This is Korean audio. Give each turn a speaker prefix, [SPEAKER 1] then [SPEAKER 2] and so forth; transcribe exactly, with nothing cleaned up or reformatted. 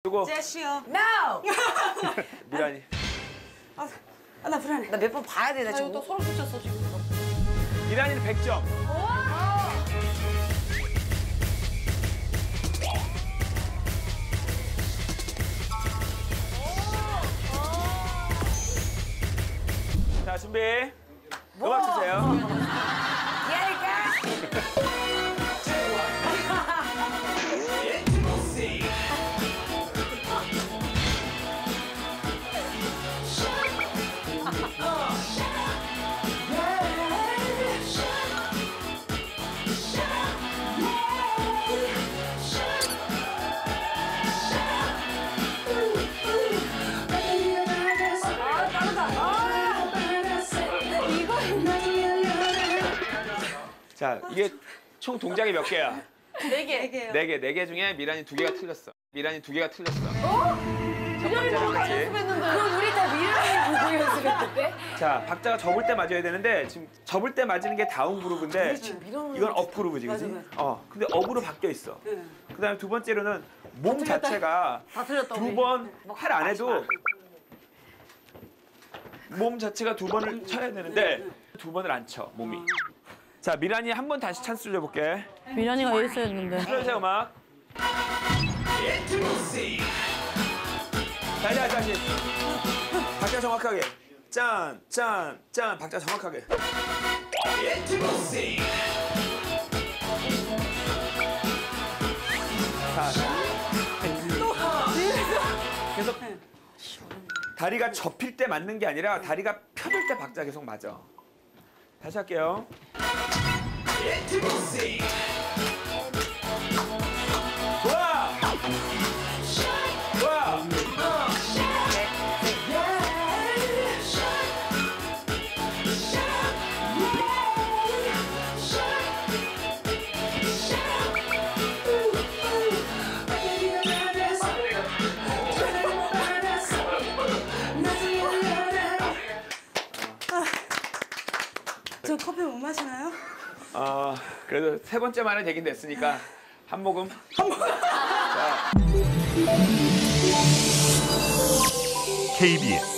[SPEAKER 1] 그리고
[SPEAKER 2] 제시요.
[SPEAKER 3] No!
[SPEAKER 1] 미란이.
[SPEAKER 2] 아, 아, 나 불안해.
[SPEAKER 3] 나 몇 번 봐야 돼, 나
[SPEAKER 2] 나
[SPEAKER 3] 지금.
[SPEAKER 2] 이거 또 소름 끼쳤어 지금.
[SPEAKER 1] 미란이는 백 점. 자, 준비. 음악 주세요.
[SPEAKER 3] 미안할까?
[SPEAKER 1] 자, 이게 총 동작이 몇 개야?
[SPEAKER 2] 네 개. 네 개요.
[SPEAKER 1] 네 개. 네 개 중에 미란이 두 개가 틀렸어. 미란이 두 개가 틀렸어.
[SPEAKER 3] 어?
[SPEAKER 1] 첫 번째랑 같이.
[SPEAKER 3] 그럼 우리 다 미련이 보고 연습했는데?
[SPEAKER 1] 자, 박자가 접을 때 맞아야 되는데 지금 접을 때 맞는 게 다운 그루브인데 이건 업 그루브지, 그지?
[SPEAKER 2] 맞아,
[SPEAKER 1] 어, 근데 업으로 바뀌어 있어.
[SPEAKER 2] 응.
[SPEAKER 1] 그다음에 두 번째로는 몸 자체가
[SPEAKER 3] 다 틀렸다,
[SPEAKER 1] 두
[SPEAKER 3] 우리.
[SPEAKER 1] 번 팔 안 해도 몸 자체가 두 번을 쳐야 되는데 두 번을 안 쳐, 몸이. 자, 미란이 한 번 다시 찬스를 줘볼게.
[SPEAKER 4] 미란이가 일수였는데.
[SPEAKER 1] 틀어주세요, 음악. 다시, 다시, 다시. 박자 정확하게. 짠, 짠, 짠. 박자 정확하게. 자, 계속 다리가 접힐 때 맞는 게 아니라 다리가 펴질 때 박자 계속 맞아. 다시 할게요. 좋아! 좋아!
[SPEAKER 2] 저 커피 못 마시나요?
[SPEAKER 1] 어, 그래도 세 번째 만에 되긴 됐으니까 한 모금. 한 모금. 자.
[SPEAKER 5] 케이비에스